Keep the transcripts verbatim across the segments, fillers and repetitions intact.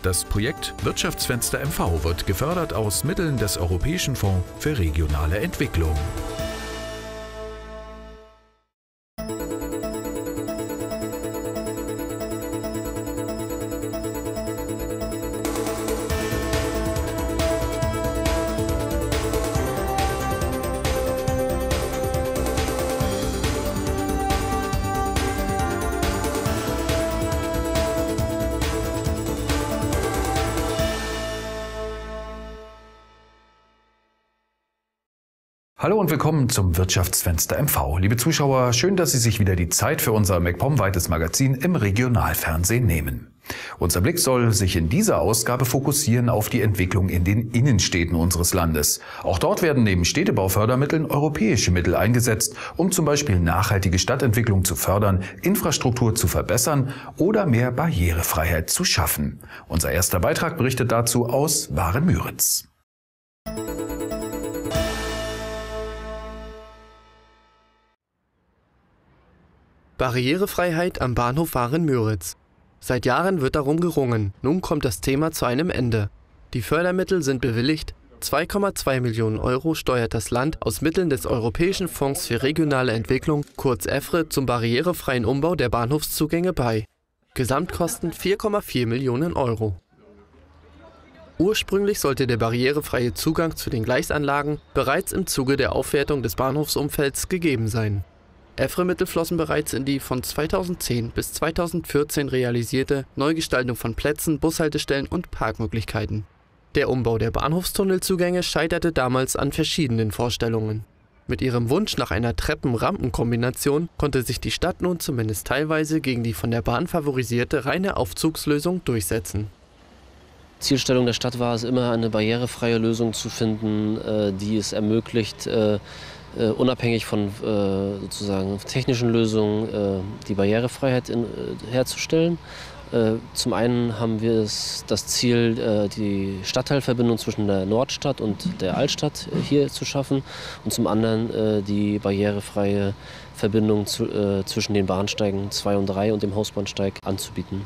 Das Projekt Wirtschaftsfenster M V wird gefördert aus Mitteln des Europäischen Fonds für regionale Entwicklung. Hallo und willkommen zum Wirtschaftsfenster M V. Liebe Zuschauer, schön, dass Sie sich wieder die Zeit für unser MacPom-weites Magazin im Regionalfernsehen nehmen. Unser Blick soll sich in dieser Ausgabe fokussieren auf die Entwicklung in den Innenstädten unseres Landes. Auch dort werden neben Städtebaufördermitteln europäische Mittel eingesetzt, um zum Beispiel nachhaltige Stadtentwicklung zu fördern, Infrastruktur zu verbessern oder mehr Barrierefreiheit zu schaffen. Unser erster Beitrag berichtet dazu aus Waren-Müritz. Barrierefreiheit am Bahnhof Waren-Müritz. Seit Jahren wird darum gerungen. Nun kommt das Thema zu einem Ende. Die Fördermittel sind bewilligt. zwei Komma zwei Millionen Euro steuert das Land aus Mitteln des Europäischen Fonds für regionale Entwicklung, kurz E F R E, zum barrierefreien Umbau der Bahnhofszugänge bei. Gesamtkosten vier Komma vier Millionen Euro. Ursprünglich sollte der barrierefreie Zugang zu den Gleisanlagen bereits im Zuge der Aufwertung des Bahnhofsumfelds gegeben sein. E F R E-Mittel flossen bereits in die von zweitausendzehn bis zweitausendvierzehn realisierte Neugestaltung von Plätzen, Bushaltestellen und Parkmöglichkeiten. Der Umbau der Bahnhofstunnelzugänge scheiterte damals an verschiedenen Vorstellungen. Mit ihrem Wunsch nach einer Treppen-Rampen-Kombination konnte sich die Stadt nun zumindest teilweise gegen die von der Bahn favorisierte reine Aufzugslösung durchsetzen. Zielstellung der Stadt war es immer, eine barrierefreie Lösung zu finden, die es ermöglicht, Uh, unabhängig von uh, sozusagen technischen Lösungen uh, die Barrierefreiheit in, uh, herzustellen. Uh, zum einen haben wir es, das Ziel, uh, die Stadtteilverbindung zwischen der Nordstadt und der Altstadt uh, hier zu schaffen und zum anderen uh, die barrierefreie Verbindung zu, uh, zwischen den Bahnsteigen zwei und drei und dem Hausbahnsteig anzubieten.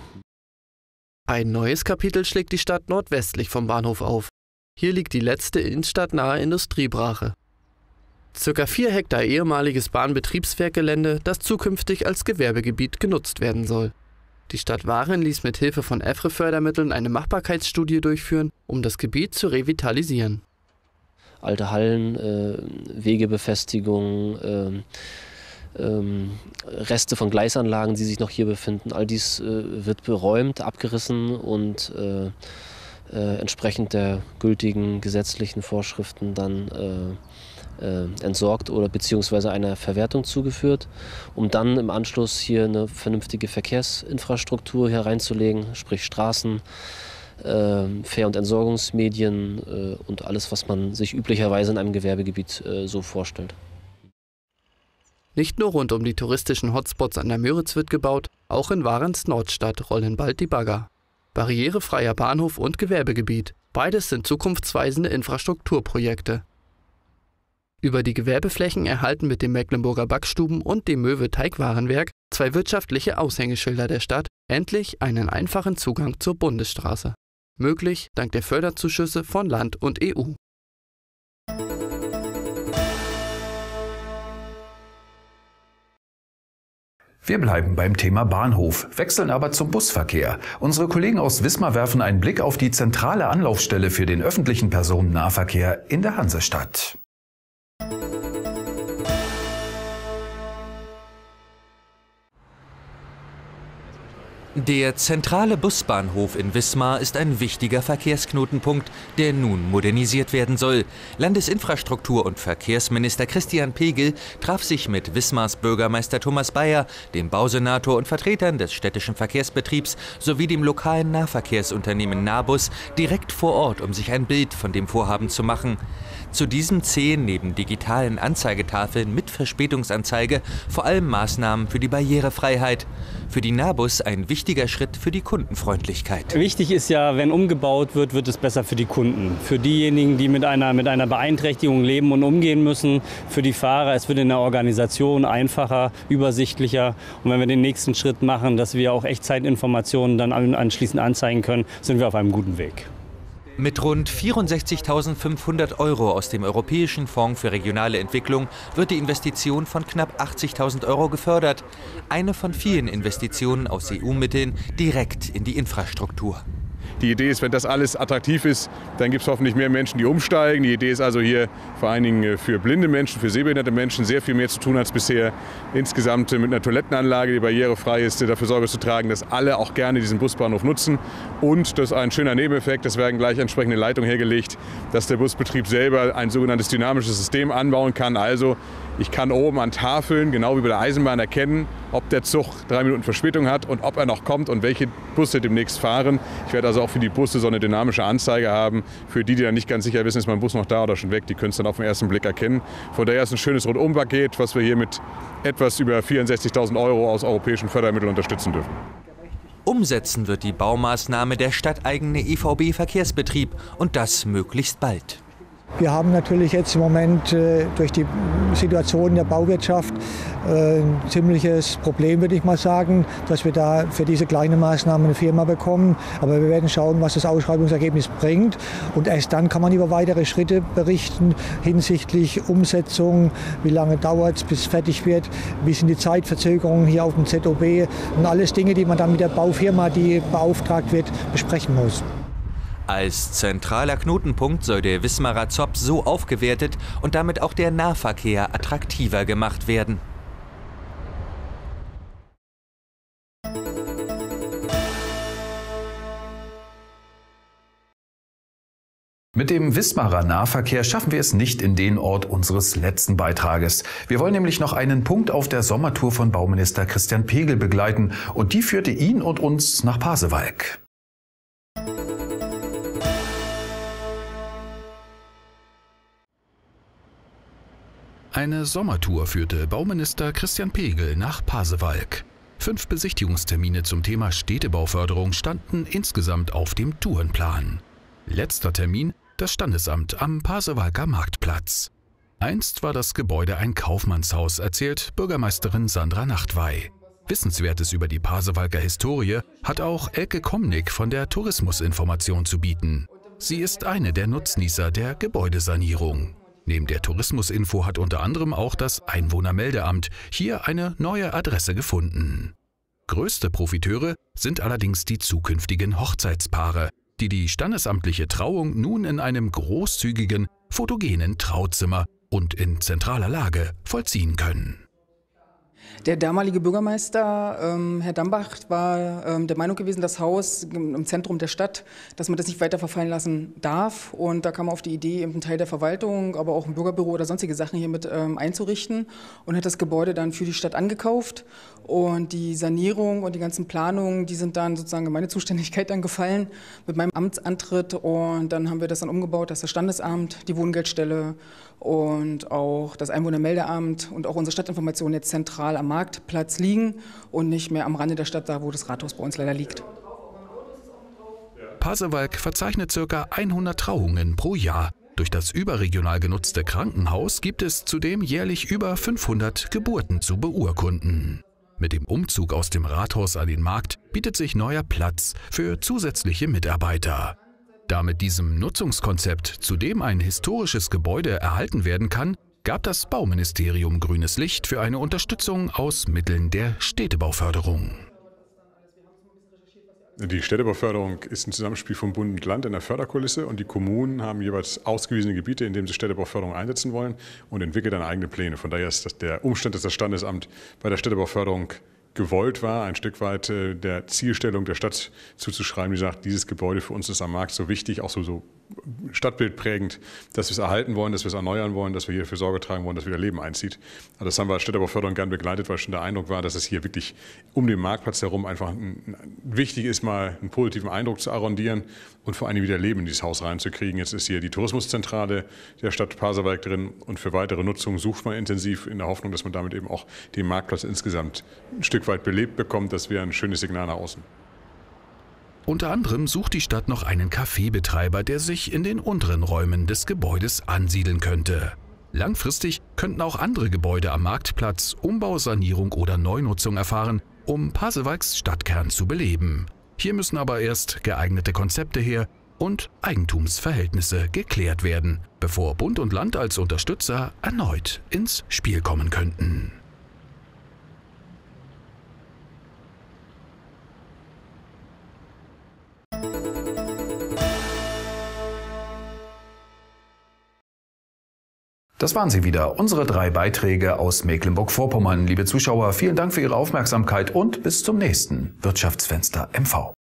Ein neues Kapitel schlägt die Stadt nordwestlich vom Bahnhof auf. Hier liegt die letzte innenstadtnahe Industriebrache. Circa vier Hektar ehemaliges Bahnbetriebswerkgelände, das zukünftig als Gewerbegebiet genutzt werden soll. Die Stadt Waren ließ mit Hilfe von E F R E-Fördermitteln eine Machbarkeitsstudie durchführen, um das Gebiet zu revitalisieren. Alte Hallen, äh, Wegebefestigungen, äh, äh, Reste von Gleisanlagen, die sich noch hier befinden, all dies äh, wird beräumt, abgerissen und äh, äh, entsprechend der gültigen gesetzlichen Vorschriften dann äh, Äh, entsorgt oder beziehungsweise einer Verwertung zugeführt, um dann im Anschluss hier eine vernünftige Verkehrsinfrastruktur hereinzulegen, sprich Straßen, äh, Fähr- und Entsorgungsmedien äh, und alles, was man sich üblicherweise in einem Gewerbegebiet äh, so vorstellt. Nicht nur rund um die touristischen Hotspots an der Müritz wird gebaut, auch in Warens Nordstadt rollen bald die Bagger. Barrierefreier Bahnhof und Gewerbegebiet, beides sind zukunftsweisende Infrastrukturprojekte. Über die Gewerbeflächen erhalten mit dem Mecklenburger Backstuben und dem Möwe Teigwarenwerk zwei wirtschaftliche Aushängeschilder der Stadt endlich einen einfachen Zugang zur Bundesstraße. Möglich dank der Förderzuschüsse von Land und E U. Wir bleiben beim Thema Bahnhof, wechseln aber zum Busverkehr. Unsere Kollegen aus Wismar werfen einen Blick auf die zentrale Anlaufstelle für den öffentlichen Personennahverkehr in der Hansestadt. Der zentrale Busbahnhof in Wismar ist ein wichtiger Verkehrsknotenpunkt, der nun modernisiert werden soll. Landesinfrastruktur- und Verkehrsminister Christian Pegel traf sich mit Wismars Bürgermeister Thomas Bayer, dem Bausenator und Vertretern des städtischen Verkehrsbetriebs sowie dem lokalen Nahverkehrsunternehmen Nabus direkt vor Ort, um sich ein Bild von dem Vorhaben zu machen. Zu diesem zählen neben digitalen Anzeigetafeln mit Verspätungsanzeige vor allem Maßnahmen für die Barrierefreiheit. Für die Nabus ein wichtiger wichtiger Schritt für die Kundenfreundlichkeit. Wichtig ist ja, wenn umgebaut wird, wird es besser für die Kunden. Für diejenigen, die mit einer, mit einer Beeinträchtigung leben und umgehen müssen, für die Fahrer. Es wird in der Organisation einfacher, übersichtlicher. Und wenn wir den nächsten Schritt machen, dass wir auch Echtzeitinformationen dann anschließend anzeigen können, sind wir auf einem guten Weg. Mit rund vierundsechzigtausendfünfhundert Euro aus dem Europäischen Fonds für regionale Entwicklung wird die Investition von knapp achtzigtausend Euro gefördert. Eine von vielen Investitionen aus E U-Mitteln direkt in die Infrastruktur. Die Idee ist, wenn das alles attraktiv ist, dann gibt es hoffentlich mehr Menschen, die umsteigen. Die Idee ist also hier vor allen Dingen für blinde Menschen, für sehbehinderte Menschen sehr viel mehr zu tun als bisher. Insgesamt mit einer Toilettenanlage, die barrierefrei ist, dafür Sorge zu tragen, dass alle auch gerne diesen Busbahnhof nutzen. Und das ist ein schöner Nebeneffekt, es werden gleich entsprechende Leitungen hergelegt, dass der Busbetrieb selber ein sogenanntes dynamisches System anbauen kann. Also ich kann oben an Tafeln, genau wie bei der Eisenbahn, erkennen, ob der Zug drei Minuten Verspätung hat und ob er noch kommt und welche Busse demnächst fahren. Ich werde also auch für die Busse so eine dynamische Anzeige haben. Für die, die dann nicht ganz sicher wissen, ist mein Bus noch da oder schon weg, die können es dann auf den ersten Blick erkennen. Von daher ist ein schönes Rundumpaket, was wir hier mit etwas über vierundsechzigtausend Euro aus europäischen Fördermitteln unterstützen dürfen. Umsetzen wird die Baumaßnahme der stadteigene E V B-Verkehrsbetrieb und das möglichst bald. Wir haben natürlich jetzt im Moment äh, durch die Situation der Bauwirtschaft äh, ein ziemliches Problem, würde ich mal sagen, dass wir da für diese kleine Maßnahme eine Firma bekommen. Aber wir werden schauen, was das Ausschreibungsergebnis bringt. Und erst dann kann man über weitere Schritte berichten hinsichtlich Umsetzung, wie lange dauert es, bis es fertig wird, wie sind die Zeitverzögerungen hier auf dem Z O B und alles Dinge, die man dann mit der Baufirma, die beauftragt wird, besprechen muss. Als zentraler Knotenpunkt soll der Wismarer Zopp so aufgewertet und damit auch der Nahverkehr attraktiver gemacht werden. Mit dem Wismarer Nahverkehr schaffen wir es nicht in den Ort unseres letzten Beitrages. Wir wollen nämlich noch einen Punkt auf der Sommertour von Bauminister Christian Pegel begleiten und die führte ihn und uns nach Pasewalk. Eine Sommertour führte Bauminister Christian Pegel nach Pasewalk. Fünf Besichtigungstermine zum Thema Städtebauförderung standen insgesamt auf dem Tourenplan. Letzter Termin das Standesamt am Pasewalker Marktplatz. Einst war das Gebäude ein Kaufmannshaus, erzählt Bürgermeisterin Sandra Nachtwey. Wissenswertes über die Pasewalker Historie hat auch Elke Komnick von der Tourismusinformation zu bieten. Sie ist eine der Nutznießer der Gebäudesanierung. Neben der Tourismusinfo hat unter anderem auch das Einwohnermeldeamt hier eine neue Adresse gefunden. Größte Profiteure sind allerdings die zukünftigen Hochzeitspaare, die die standesamtliche Trauung nun in einem großzügigen, fotogenen Trauzimmer und in zentraler Lage vollziehen können. Der damalige Bürgermeister, ähm, Herr Dambach, war ähm, der Meinung gewesen, das Haus im Zentrum der Stadt, dass man das nicht weiter verfallen lassen darf. Und da kam man auf die Idee, eben einen Teil der Verwaltung, aber auch ein Bürgerbüro oder sonstige Sachen hier mit ähm, einzurichten und hat das Gebäude dann für die Stadt angekauft. Und die Sanierung und die ganzen Planungen, die sind dann sozusagen in meine Zuständigkeit dann gefallen mit meinem Amtsantritt. Und dann haben wir das dann umgebaut, dass das Standesamt, die Wohngeldstelle und auch das Einwohnermeldeamt und auch unsere Stadtinformation jetzt zentral am Marktplatz liegen und nicht mehr am Rande der Stadt, da wo das Rathaus bei uns leider liegt. Pasewalk verzeichnet ca. hundert Trauungen pro Jahr. Durch das überregional genutzte Krankenhaus gibt es zudem jährlich über fünfhundert Geburten zu beurkunden. Mit dem Umzug aus dem Rathaus an den Markt bietet sich neuer Platz für zusätzliche Mitarbeiter. Da mit diesem Nutzungskonzept zudem ein historisches Gebäude erhalten werden kann, gab das Bauministerium grünes Licht für eine Unterstützung aus Mitteln der Städtebauförderung. Die Städtebauförderung ist ein Zusammenspiel von Bund und Land in der Förderkulisse und die Kommunen haben jeweils ausgewiesene Gebiete, in denen sie Städtebauförderung einsetzen wollen und entwickeln dann eigene Pläne. Von daher ist das der Umstand, dass das Standesamt bei der Städtebauförderung gewollt war, ein Stück weit äh, der Zielstellung der Stadt zuzuschreiben, die sagt, dieses Gebäude für uns ist am Markt so wichtig, auch so, so stadtbildprägend, dass wir es erhalten wollen, dass wir es erneuern wollen, dass wir hier dafür Sorge tragen wollen, dass wieder Leben einzieht. Also das haben wir als Städtebauförderung gern begleitet, weil schon der Eindruck war, dass es hier wirklich um den Marktplatz herum einfach ein, wichtig ist, mal einen positiven Eindruck zu arrondieren und vor allem wieder Leben in dieses Haus reinzukriegen. Jetzt ist hier die Tourismuszentrale der Stadt Pasewalk drin und für weitere Nutzung sucht man intensiv in der Hoffnung, dass man damit eben auch den Marktplatz insgesamt ein Stück weit belebt bekommt. Das wäre ein schönes Signal nach außen. Unter anderem sucht die Stadt noch einen Kaffeebetreiber, der sich in den unteren Räumen des Gebäudes ansiedeln könnte. Langfristig könnten auch andere Gebäude am Marktplatz Umbau, Sanierung oder Neunutzung erfahren, um Pasewalks Stadtkern zu beleben. Hier müssen aber erst geeignete Konzepte her und Eigentumsverhältnisse geklärt werden, bevor Bund und Land als Unterstützer erneut ins Spiel kommen könnten. Das waren sie wieder, unsere drei Beiträge aus Mecklenburg-Vorpommern. Liebe Zuschauer, vielen Dank für Ihre Aufmerksamkeit und bis zum nächsten Wirtschaftsfenster M V.